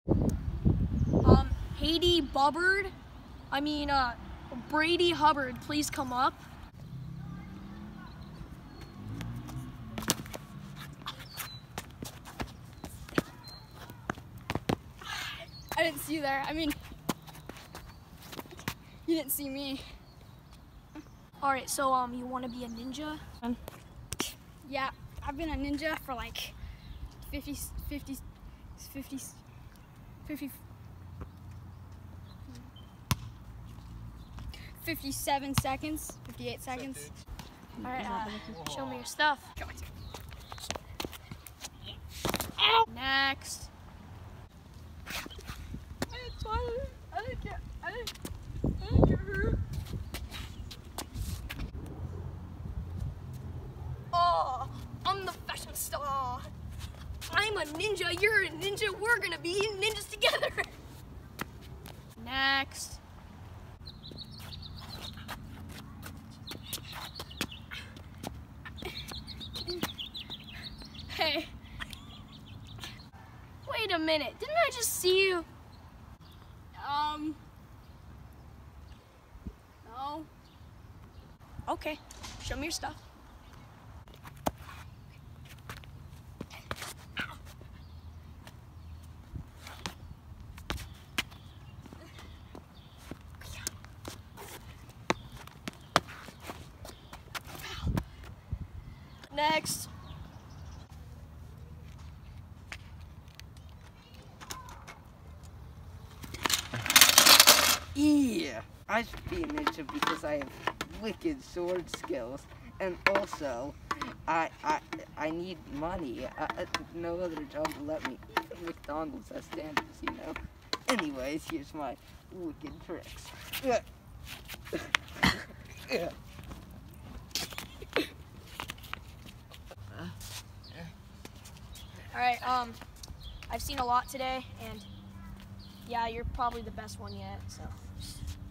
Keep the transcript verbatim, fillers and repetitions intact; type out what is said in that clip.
Um, Haiti Bubbard, I mean, uh, Brady Hubbard, please come up. I didn't see you there. I mean, you didn't see me. All right, so um, you want to be a ninja? Yeah, I've been a ninja for like fifty, fifty, fifty, fifty, fifty-seven seconds, fifty-eight seconds. All right, uh, show me your stuff. Next. I didn't get, I didn't, I didn't get hurt. Oh, I'm the fashion star. I'm a ninja, you're a ninja, we're gonna be ninjas together. Next. Hey. Wait a minute, didn't I just see you? Um. No. Okay, show me your stuff. Next. Yeah, I should be a ninja because I have wicked sword skills, and also, I I I need money. I, I, no other job will let me. McDonald's has standards, you know. Anyways, here's my wicked tricks. All right, um, I've seen a lot today, and yeah, you're probably the best one yet, so.